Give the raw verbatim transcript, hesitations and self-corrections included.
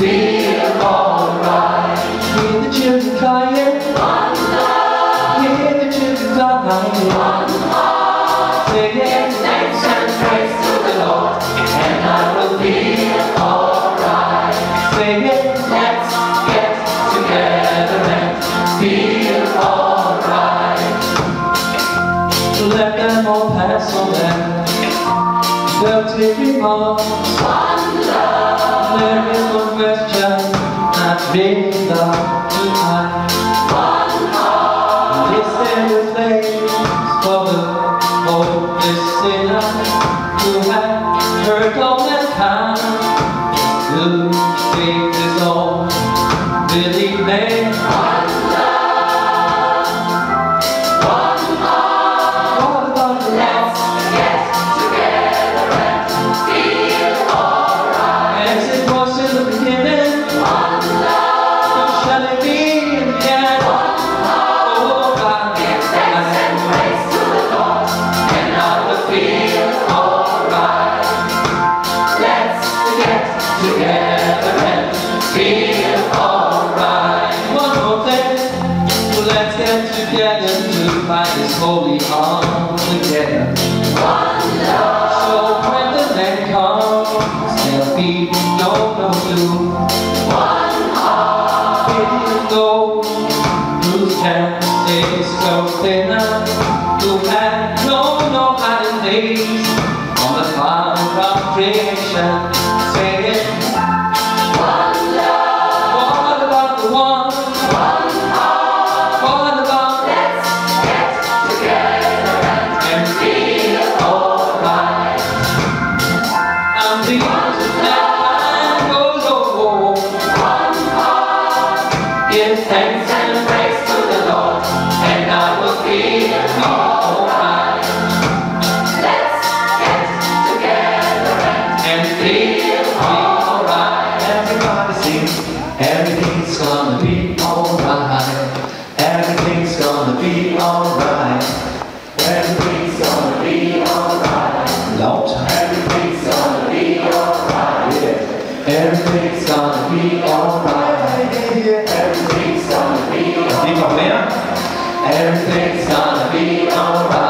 feel alright. Hear the children crying, One love, hear the children crying. one heart. Singing Thanks and praise to the Lord, and I will feel alright. Singing, Let's get together and feel alright. let them all pass on them. They'll take you on. One love, There is no question that being loved tonight. one heart. This is the place for the hopeless sinner who had hurt all mankind. Who faith is all, believe me. One love, one heart. What about the Let's get together and feel alright. as it was in the beginning? One love, So shall it be in the end? one heart. Oh God, Give thanks and praise to the Lord, and I will feel alright. Let's get together and feel alright. one more thing. Let's get together to find this holy arm together. One love, So when the day comes, there'll be no no doom. one heart. Pity those whose chances go thinner, who have no no hiding place on the fire of creation. Saying, One love, what about the one? one heart. What about Let's get together and feel alright. I'm the answer that time goes over. One heart. Give Thanks and praise to the Lord, and I will feel alright. Let's get together and and feel alright. everybody sing. Everything's gonna be alright. Everything's gonna be alright. Everything's gonna be alright. Long time. Everything's gonna be alright. Yeah. Everything's gonna be alright. Everything's gonna be alright. Wie noch mehr? Everything's gonna be alright.